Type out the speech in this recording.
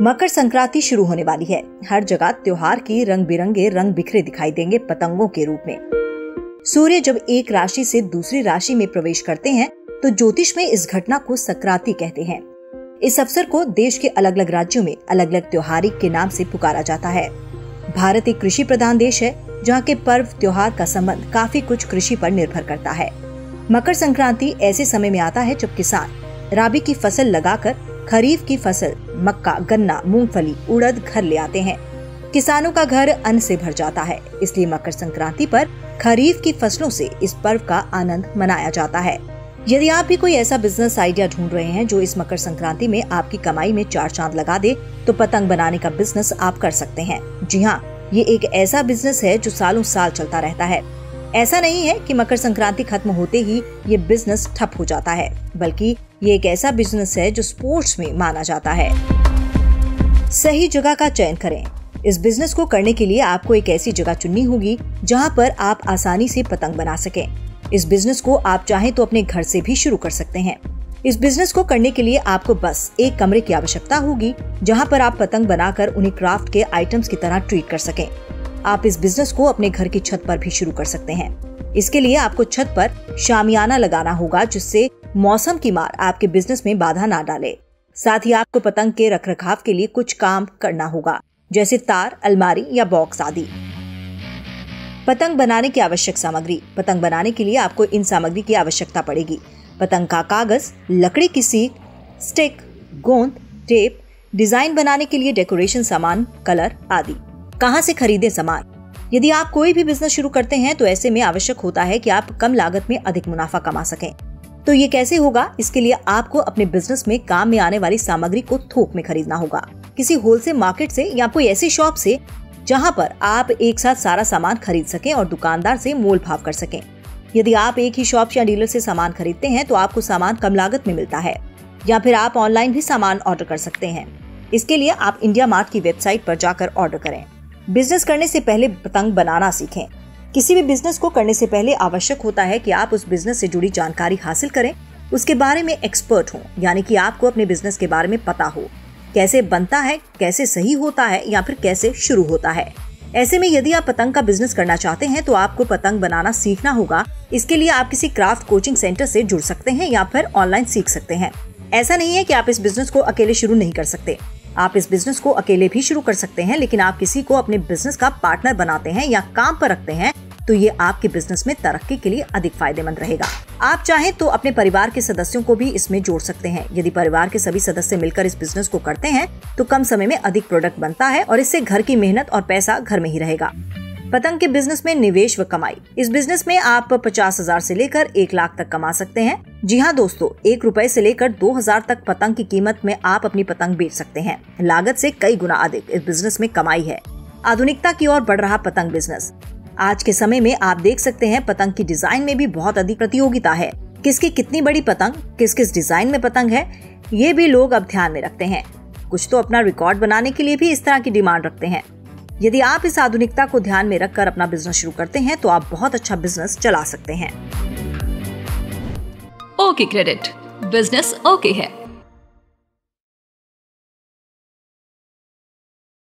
मकर संक्रांति शुरू होने वाली है। हर जगह त्योहार की रंग बिरंगे रंग बिखरे दिखाई देंगे पतंगों के रूप में। सूर्य जब एक राशि से दूसरी राशि में प्रवेश करते हैं तो ज्योतिष में इस घटना को संक्रांति कहते हैं। इस अवसर को देश के अलग अलग राज्यों में अलग अलग त्योहारी के नाम से पुकारा जाता है। भारत एक कृषि प्रधान देश है, जहाँ के पर्व त्योहार का संबंध काफी कुछ कृषि पर निर्भर करता है। मकर संक्रांति ऐसे समय में आता है जब किसान राबी की फसल लगाकर खरीफ की फसल मक्का, गन्ना, मूंगफली, उड़द घर ले आते हैं। किसानों का घर अन्न से भर जाता है, इसलिए मकर संक्रांति पर खरीफ की फसलों से इस पर्व का आनंद मनाया जाता है। यदि आप भी कोई ऐसा बिजनेस आइडिया ढूंढ रहे हैं जो इस मकर संक्रांति में आपकी कमाई में चार चांद लगा दे, तो पतंग बनाने का बिजनेस आप कर सकते हैं। जी हाँ, ये एक ऐसा बिजनेस है जो सालों साल चलता रहता है। ऐसा नहीं है कि मकर संक्रांति खत्म होते ही ये बिजनेस ठप हो जाता है, बल्कि ये एक ऐसा बिजनेस है जो स्पोर्ट्स में माना जाता है। सही जगह का चयन करें। इस बिजनेस को करने के लिए आपको एक ऐसी जगह चुननी होगी जहां पर आप आसानी से पतंग बना सकें। इस बिजनेस को आप चाहें तो अपने घर से भी शुरू कर सकते हैं। इस बिजनेस को करने के लिए आपको बस एक कमरे की आवश्यकता होगी जहां पर आप पतंग बनाकर उन्हें क्राफ्ट के आइटम्स की तरह ट्रीट कर सकें। आप इस बिजनेस को अपने घर की छत पर भी शुरू कर सकते हैं। इसके लिए आपको छत पर शामियाना लगाना होगा जिससे मौसम की मार आपके बिजनेस में बाधा ना डाले। साथ ही आपको पतंग के रखरखाव के लिए कुछ काम करना होगा, जैसे तार, अलमारी या बॉक्स आदि। पतंग बनाने की आवश्यक सामग्री। पतंग बनाने के लिए आपको इन सामग्री की आवश्यकता पड़ेगी। पतंग का कागज, लकड़ी की सीख, स्टिक, गोंद, टेप, डिजाइन बनाने के लिए डेकोरेशन सामान, कलर आदि। कहां से खरीदें सामान? यदि आप कोई भी बिजनेस शुरू करते हैं तो ऐसे में आवश्यक होता है कि आप कम लागत में अधिक मुनाफा कमा सकें। तो ये कैसे होगा? इसके लिए आपको अपने बिजनेस में काम में आने वाली सामग्री को थोक में खरीदना होगा, किसी होलसेल मार्केट से या कोई ऐसी शॉप से जहां पर आप एक साथ सारा सामान खरीद सकें और दुकानदार से मोल भाव कर सकें। यदि आप एक ही शॉप या डीलर से सामान खरीदते हैं तो आपको सामान कम लागत में मिलता है, या फिर आप ऑनलाइन भी सामान ऑर्डर कर सकते हैं। इसके लिए आप इंडिया मार्ट की वेबसाइट पर जाकर ऑर्डर करें। बिजनेस करने से पहले पतंग बनाना सीखें। किसी भी बिजनेस को करने से पहले आवश्यक होता है कि आप उस बिजनेस से जुड़ी जानकारी हासिल करें, उसके बारे में एक्सपर्ट हों, यानी कि आपको अपने बिजनेस के बारे में पता हो, कैसे बनता है, कैसे सही होता है या फिर कैसे शुरू होता है। ऐसे में यदि आप पतंग का बिजनेस करना चाहते हैं तो आपको पतंग बनाना सीखना होगा। इसके लिए आप किसी क्राफ्ट कोचिंग सेंटर से जुड़ सकते हैं या फिर ऑनलाइन सीख सकते हैं। ऐसा नहीं है कि आप इस बिजनेस को अकेले शुरू नहीं कर सकते। आप इस बिजनेस को अकेले भी शुरू कर सकते हैं, लेकिन आप किसी को अपने बिजनेस का पार्टनर बनाते हैं या काम पर रखते हैं तो ये आपके बिजनेस में तरक्की के लिए अधिक फायदेमंद रहेगा। आप चाहें तो अपने परिवार के सदस्यों को भी इसमें जोड़ सकते हैं। यदि परिवार के सभी सदस्य मिलकर इस बिजनेस को करते हैं तो कम समय में अधिक प्रोडक्ट बनता है और इससे घर की मेहनत और पैसा घर में ही रहेगा। पतंग के बिजनेस में निवेश व कमाई। इस बिजनेस में आप 50,000 से लेकर 1 लाख तक कमा सकते हैं। जी हाँ दोस्तों, 1 रुपए से लेकर 2,000 तक पतंग की कीमत में आप अपनी पतंग बेच सकते हैं। लागत से कई गुना अधिक इस बिजनेस में कमाई है। आधुनिकता की ओर बढ़ रहा पतंग बिजनेस। आज के समय में आप देख सकते हैं पतंग की डिजाइन में भी बहुत अधिक प्रतियोगिता है। किसकी कितनी बड़ी पतंग, किस किस डिजाइन में पतंग है, ये भी लोग अब ध्यान में रखते हैं। कुछ तो अपना रिकॉर्ड बनाने के लिए भी इस तरह की डिमांड रखते हैं। यदि आप इस आधुनिकता को ध्यान में रखकर अपना बिजनेस शुरू करते हैं तो आप बहुत अच्छा बिजनेस चला सकते हैं। ओके क्रेडिट, बिजनेस ओके है।